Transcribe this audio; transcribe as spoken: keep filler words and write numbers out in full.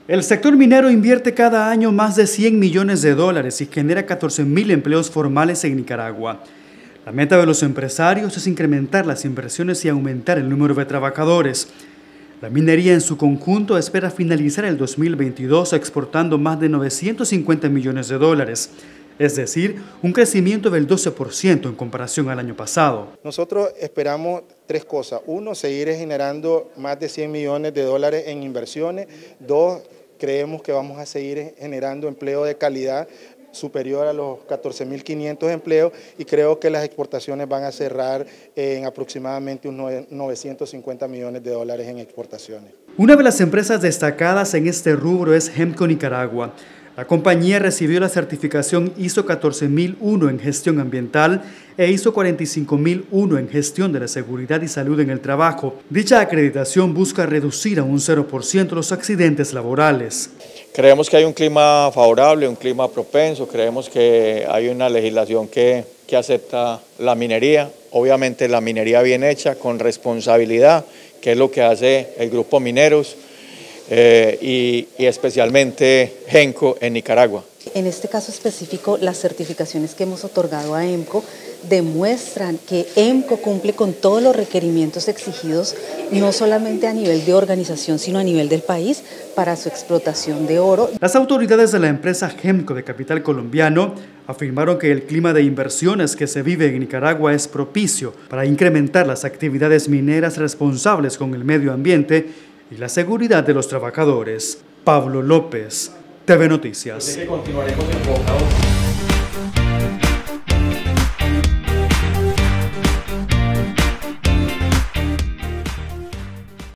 El sector minero invierte cada año más de cien millones de dólares y genera catorce mil empleos formales en Nicaragua. La meta de los empresarios es incrementar las inversiones y aumentar el número de trabajadores. La minería en su conjunto espera finalizar el dos mil veintidós exportando más de novecientos cincuenta millones de dólares, es decir, un crecimiento del doce por ciento en comparación al año pasado. Nosotros esperamos tres cosas. Uno, seguir generando más de cien millones de dólares en inversiones. Dos, creemos que vamos a seguir generando empleo de calidad superior a los catorce mil quinientos empleos y creo que las exportaciones van a cerrar en aproximadamente unos novecientos cincuenta millones de dólares en exportaciones. Una de las empresas destacadas en este rubro es Hemco Nicaragua. La compañía recibió la certificación I S O catorce mil uno en gestión ambiental e I S O cuarenta y cinco mil uno en gestión de la seguridad y salud en el trabajo. Dicha acreditación busca reducir a un cero por ciento los accidentes laborales. Creemos que hay un clima favorable, un clima propenso, creemos que hay una legislación que, que acepta la minería, obviamente la minería bien hecha, con responsabilidad, que es lo que hace el Grupo Mineros, Eh, y, y especialmente Hemco en Nicaragua. En este caso específico, las certificaciones que hemos otorgado a Hemco demuestran que Hemco cumple con todos los requerimientos exigidos, no solamente a nivel de organización, sino a nivel del país, para su explotación de oro. Las autoridades de la empresa Hemco de capital colombiano afirmaron que el clima de inversiones que se vive en Nicaragua es propicio para incrementar las actividades mineras responsables con el medio ambiente y la seguridad de los trabajadores. Pablo López, T V Noticias. Así que continuaremos enfocados